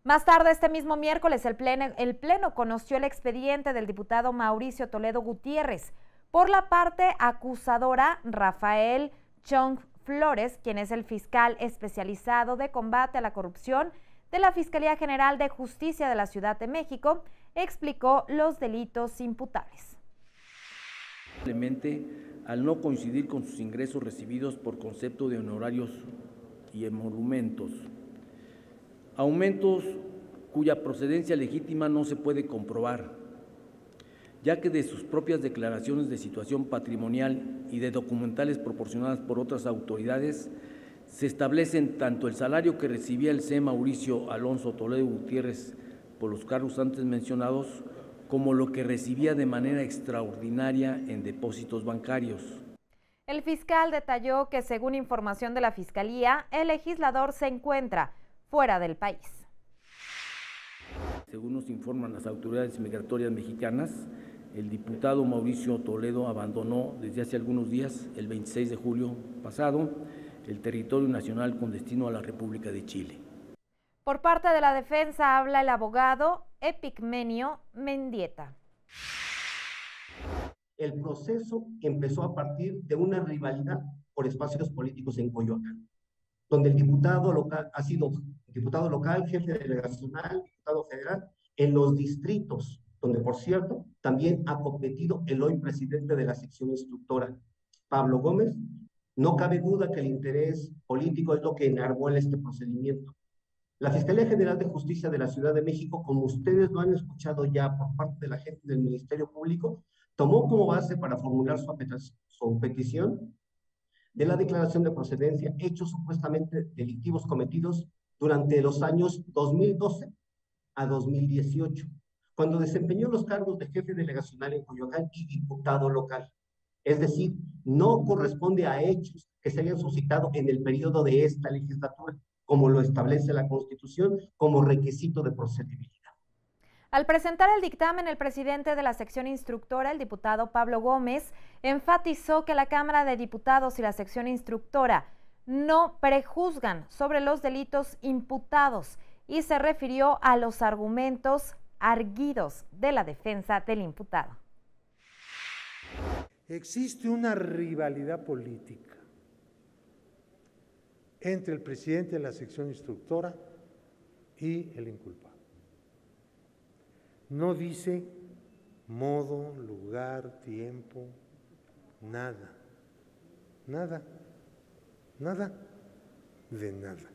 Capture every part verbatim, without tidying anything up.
Más tarde, este mismo miércoles, el pleno, el pleno conoció el expediente del diputado Mauricio Toledo Gutiérrez. Por la parte acusadora, Rafael Chong Flores, quien es el fiscal especializado de combate a la corrupción de la Fiscalía General de Justicia de la Ciudad de México, explicó los delitos imputables. Simplemente al no coincidir con sus ingresos recibidos por concepto de honorarios y emolumentos, aumentos cuya procedencia legítima no se puede comprobar, ya que de sus propias declaraciones de situación patrimonial y de documentales proporcionadas por otras autoridades se establecen tanto el salario que recibía el C. Mauricio Alonso Toledo Gutiérrez por los cargos antes mencionados, como lo que recibía de manera extraordinaria en depósitos bancarios. El fiscal detalló que, según información de la Fiscalía, el legislador se encuentra fuera del país. Según nos informan las autoridades migratorias mexicanas, el diputado Mauricio Toledo abandonó desde hace algunos días, el veintiséis de julio pasado, el territorio nacional con destino a la República de Chile. Por parte de la defensa habla el abogado Epigmenio Mendieta. El proceso empezó a partir de una rivalidad por espacios políticos en Coyoacán, donde el diputado local ha sido diputado local, jefe delegacional, diputado federal, en los distritos, donde, por cierto, también ha competido el hoy presidente de la sección instructora, Pablo Gómez. No cabe duda que el interés político es lo que enarbola este procedimiento. La Fiscalía General de Justicia de la Ciudad de México, como ustedes lo han escuchado ya por parte de la gente del Ministerio Público, tomó como base para formular su, su petición de la declaración de procedencia hechos supuestamente delictivos cometidos durante los años dos mil doce a dos mil dieciocho, cuando desempeñó los cargos de jefe delegacional en Coyoacán y diputado local. Es decir, no corresponde a hechos que se hayan suscitado en el periodo de esta legislatura, como lo establece la Constitución como requisito de procedibilidad. Al presentar el dictamen, el presidente de la sección instructora, el diputado Pablo Gómez, enfatizó que la Cámara de Diputados y la sección instructora no prejuzgan sobre los delitos imputados y se refirió a los argumentos arguidos de la defensa del imputado. Existe una rivalidad política entre el presidente de la sección instructora y el inculpado. No dice modo, lugar, tiempo, nada, nada, nada, de nada.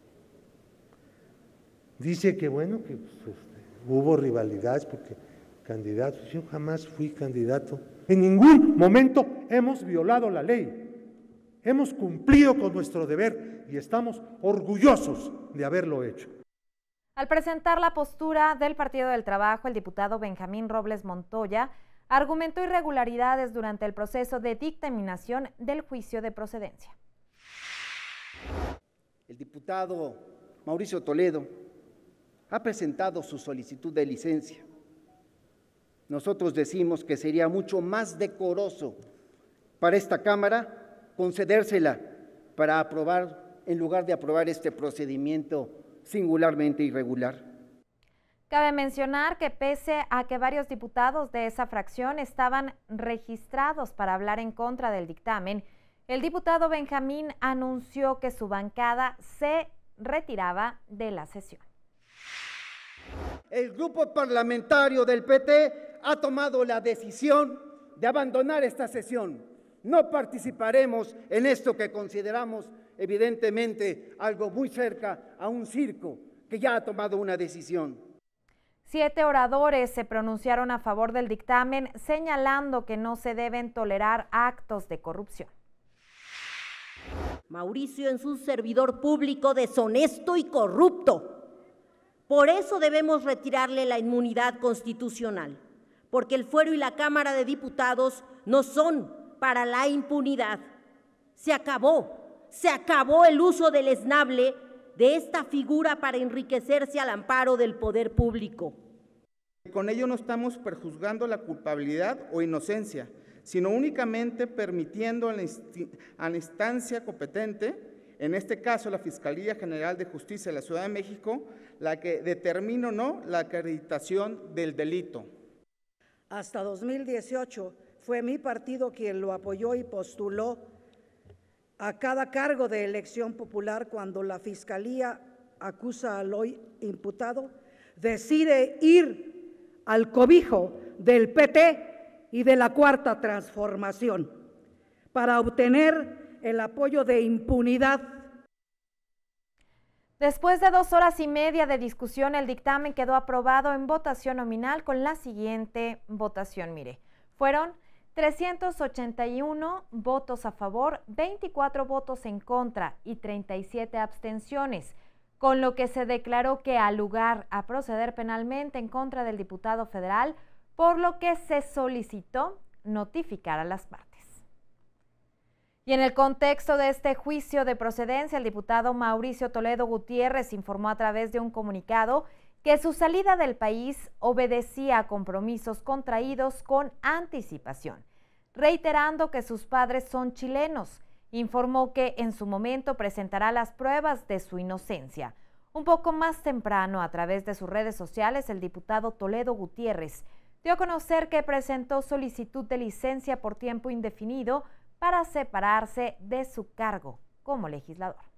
Dice que bueno, que pues, este, hubo rivalidades porque candidatos, yo jamás fui candidato. En ningún momento hemos violado la ley. Hemos cumplido con nuestro deber y estamos orgullosos de haberlo hecho. Al presentar la postura del Partido del Trabajo, el diputado Benjamín Robles Montoya argumentó irregularidades durante el proceso de dictaminación del juicio de procedencia. El diputado Mauricio Toledo ha presentado su solicitud de licencia. Nosotros decimos que sería mucho más decoroso para esta Cámara concedérsela para aprobar, en lugar de aprobar este procedimiento singularmente irregular. Cabe mencionar que pese a que varios diputados de esa fracción estaban registrados para hablar en contra del dictamen, el diputado Benjamín anunció que su bancada se retiraba de la sesión. El grupo parlamentario del P T ha tomado la decisión de abandonar esta sesión. No participaremos en esto que consideramos evidentemente algo muy cerca a un circo que ya ha tomado una decisión. Siete oradores se pronunciaron a favor del dictamen, señalando que no se deben tolerar actos de corrupción. Mauricio es un servidor público deshonesto y corrupto. Por eso debemos retirarle la inmunidad constitucional, porque el fuero y la Cámara de Diputados no son para la impunidad. Se acabó, se acabó el uso deleznable de esta figura para enriquecerse al amparo del poder público. Con ello no estamos prejuzgando la culpabilidad o inocencia, sino únicamente permitiendo a la, a la instancia competente, en este caso la Fiscalía General de Justicia de la Ciudad de México, la que determine o no la acreditación del delito. Hasta dos mil dieciocho fue mi partido quien lo apoyó y postuló a cada cargo de elección popular. Cuando la Fiscalía acusa al hoy imputado, decide ir al cobijo del P T y de la Cuarta Transformación para obtener el apoyo de impunidad. Después de dos horas y media de discusión, el dictamen quedó aprobado en votación nominal con la siguiente votación. Mire, fueron trescientos ochenta y uno votos a favor, veinticuatro votos en contra y treinta y siete abstenciones, con lo que se declaró que al lugar a proceder penalmente en contra del diputado federal, por lo que se solicitó notificar a las partes. Y en el contexto de este juicio de procedencia, el diputado Mauricio Toledo Gutiérrez informó a través de un comunicado que su salida del país obedecía a compromisos contraídos con anticipación, reiterando que sus padres son chilenos. Informó que en su momento presentará las pruebas de su inocencia. Un poco más temprano, a través de sus redes sociales, el diputado Toledo Gutiérrez dio a conocer que presentó solicitud de licencia por tiempo indefinido para separarse de su cargo como legislador.